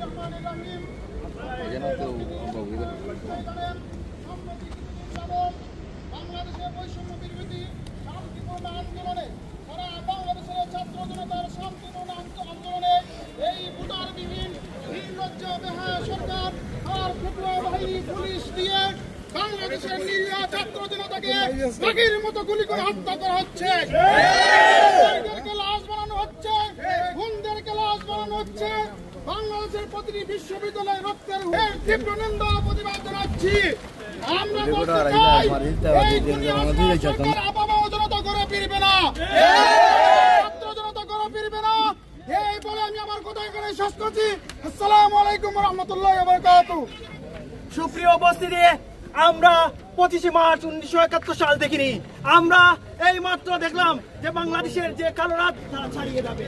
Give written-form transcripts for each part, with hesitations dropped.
বাংলাদেশের বৈষম্য বিরোধী শান্তিপূর্ণ আন্দোলনে সারা বাংলাদেশের ছাত্র জনতার শান্তিপূর্ণ আন্দোলনে এই ভোটারবিহীন নির্লজ্জ বেহায়া সরকার আর ক্ষুদ্র বাহিনী পুলিশ দিয়ে বাংলাদেশের নিরীহ ছাত্র জনতাকে বাঘের মতো গুলি করে হত্যা করা হচ্ছে, লাশ বানানো হচ্ছে, খুনদেরকে লাশ বানানো হচ্ছে। বাংলাদেশের প্রতিটি বিশ্ববিদ্যালয়ে রক্তের তীব্র নিন্দা প্রতিবাদ জানাচ্ছি। আমরা আপামাও জনতা করে ফিরবে না, ছাত্র জনতা করে ফিরবে না, এই বলে আমি আমার কথা এখানে শেষ করছি। আসসালামু আলাইকুম ওয়া রাহমাতুল্লাহি ওয়া বারাকাতুহু। সুপ্রিয় উপস্থিতি, আমরা 25 মার্চ 1971 সাল দেখিনি, আমরা এই মাত্র দেখলাম যে বাংলাদেশের যে কালো রাত তারা ছাড়িয়ে যাবে।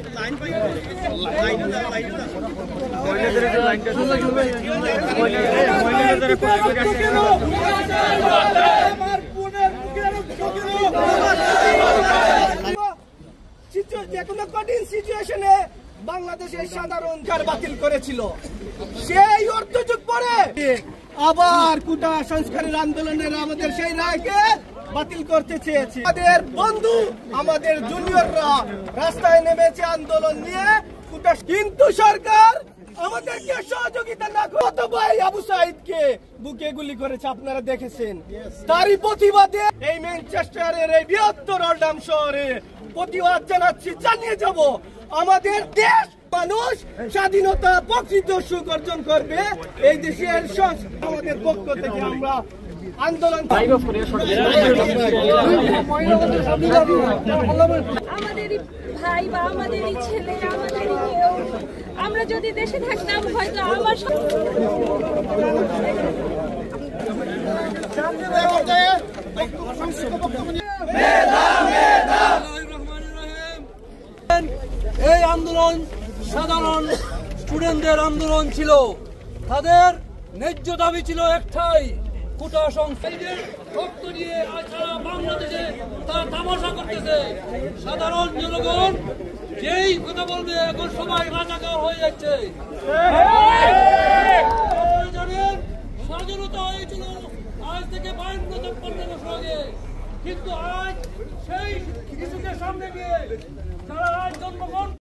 কঠিন সিচুয়েশনে বাংলাদেশের সাধারণ কার বাতিল করেছিল, সেই অর্থযুগ পরে আবার কোটা সংস্কারের আন্দোলনের আমাদের সেই রায়কে বাতিল করতে চেয়েছে। আমাদের বন্ধু, আমাদের জুনিয়ররা রাস্তায় নেমেছে আন্দোলন নিয়ে, কিন্তু সরকার আমাদেরকে সহযোগিতা না করে ভাই আবু সাইদকে বুকে গুলি করেছে, আপনারা দেখেছেন। তারই প্রতিবাদে এই ম্যানচেস্টারের এই বৃহত্তর ওল্ডাম শহরে প্রতিবাদ জানাচ্ছি, জানিয়ে যাব আমাদের দেশ মানুষ স্বাধীনতা প্রকৃত সুখ অর্জন করবে। এই দেশের আমাদের পক্ষ থেকে আমরা আন্দোলন আমাদেরই ভাই বা আমাদেরই ছেলে, আমাদেরই কেউ, আমরা যদি দেশে থাকতাম হয়তো আমার এই আন্দোলন সাধারণ স্টুডেন্টদের আন্দোলন ছিল, তাদের ন্যায্য দাবি ছিল একটাই, কোটা সংস্কারের রক্ত দিয়ে সারা বাংলাদেশে তারা তামাশা করতেছে। সাধারণ জনগণ যেই কথা বলবে এখন সবাই রাজাকার হয়ে যাচ্ছে। জানেন, স্বাধীনতা হয়েছিল আজ থেকে 52-53 বছর আগে, কিন্তু আজ সেই শিশুদের সামনে গিয়ে যারা আজ জন্মগ্রহণ